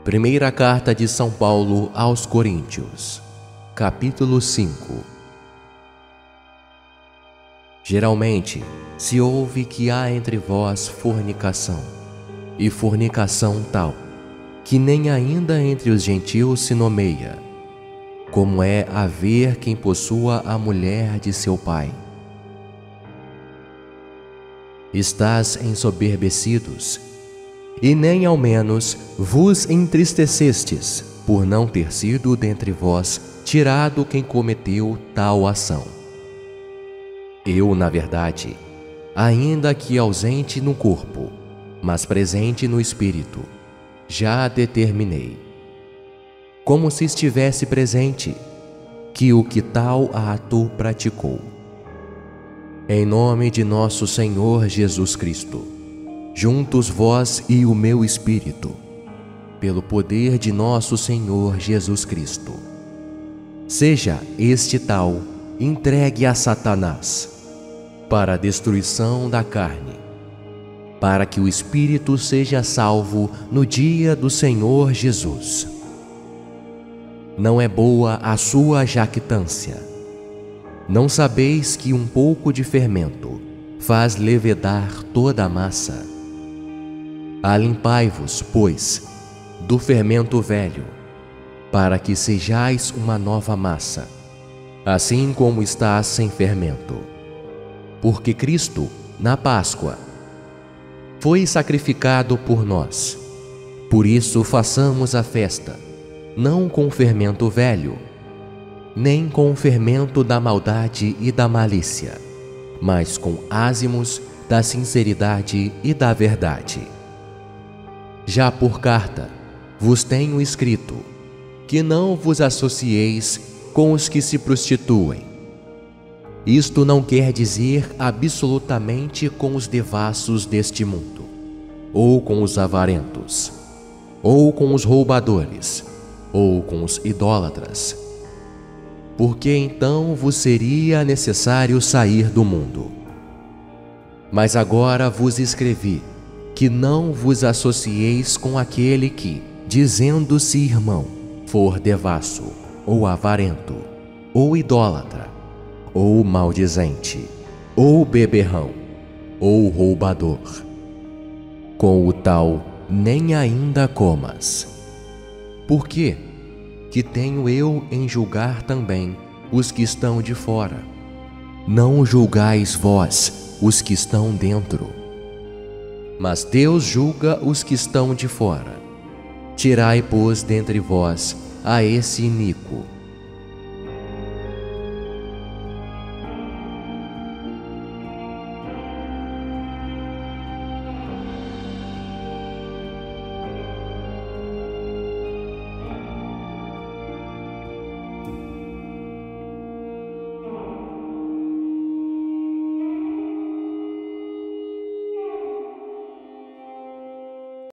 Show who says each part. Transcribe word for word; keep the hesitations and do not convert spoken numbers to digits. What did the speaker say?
Speaker 1: Primeira Carta de São Paulo aos Coríntios, capítulo cinco. Geralmente se ouve que há entre vós fornicação, e fornicação tal, que nem ainda entre os gentios se nomeia, como é haver quem possua a mulher de seu pai. Estás ensoberbecidos, e nem ao menos vos entristecestes, por não ter sido dentre vós tirado quem cometeu tal ação. Eu, na verdade, ainda que ausente no corpo, mas presente no espírito, já determinei, como se estivesse presente, que o que tal ato praticou. Em nome de nosso Senhor Jesus Cristo, juntos vós e o meu espírito, pelo poder de nosso Senhor Jesus Cristo, seja este tal entregue a Satanás, para a destruição da carne, para que o espírito seja salvo no dia do Senhor Jesus. Não é boa a sua jactância. Não sabeis que um pouco de fermento faz levedar toda a massa? Alimpai-vos, pois, do fermento velho, para que sejais uma nova massa, assim como está sem fermento. Porque Cristo, na Páscoa, foi sacrificado por nós. Por isso façamos a festa, não com fermento velho, nem com o fermento da maldade e da malícia, mas com ázimos da sinceridade e da verdade. Já por carta vos tenho escrito que não vos associeis com os que se prostituem. Isto não quer dizer absolutamente com os devassos deste mundo, ou com os avarentos, ou com os roubadores, ou com os idólatras, porque então vos seria necessário sair do mundo. Mas agora vos escrevi que não vos associeis com aquele que, dizendo-se irmão, for devasso, ou avarento, ou idólatra, ou maldizente, ou beberrão, ou roubador. Com o tal nem ainda comas. Por quê? Que tenho eu em julgar também os que estão de fora? Não julgais vós os que estão dentro, mas Deus julga os que estão de fora. Tirai, pois, dentre vós a esse iníquo.